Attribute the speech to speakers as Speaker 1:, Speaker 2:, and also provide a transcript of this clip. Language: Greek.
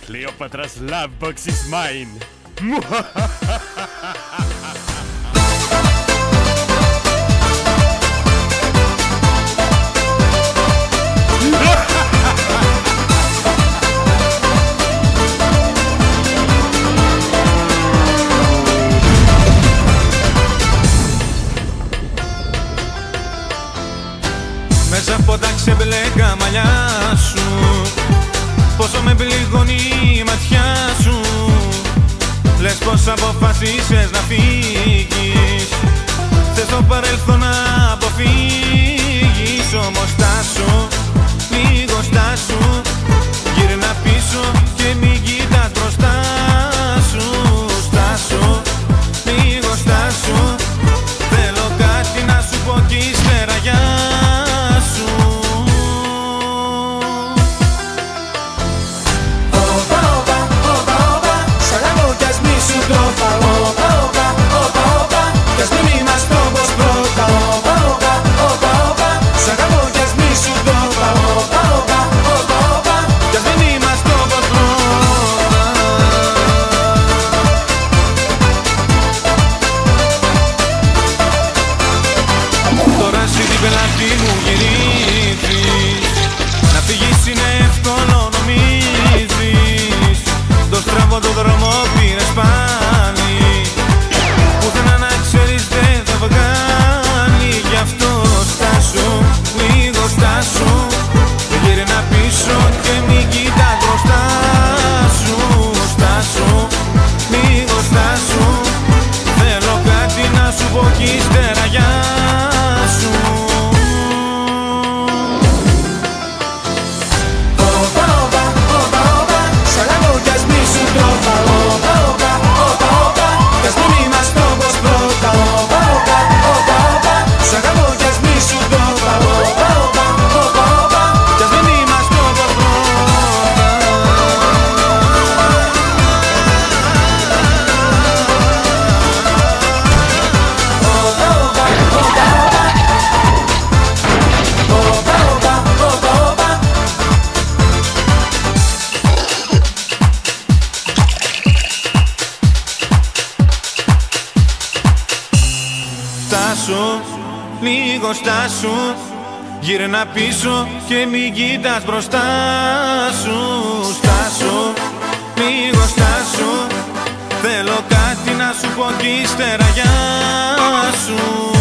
Speaker 1: Cleopatra's love box is mine.
Speaker 2: Μέσα από τα ξεμπλέκα μαλλιά σου, πόσο με πληγώνει η ματιά σου. Λες πως αποφασίσες να φύγεις, θες το παρελθόν να αποφύγεις. Όμως στάσου, λίγο στάσου, γύρνα πίσω και μην κοιτάς μπροστά σου. Στάσου, λίγο στάσου, θέλω κάτι να σου πω κι ύστερα γεια σου. Πελάτη μου γυρίζεις, να φύγεις είναι εύκολο νομίζεις. Το στραβό το δρόμο πήρες πάλι, πουθενά να ξέρεις δεν θα βγάλει. Γι' αυτό στάσου, λίγο στάσου, γύρνα πίσω και μην κοιτάς μπροστά σου. Στάσου, λίγο στάσου, θέλω κάτι να σου πω κι ύστερα γεια σου. Στάσου, λίγο στάσου, γύρνα πίσω και μην κοιτάς μπροστά σου. Στάσου, λίγο στάσου, θέλω κάτι να σου πω κι ύστερα γεια σου.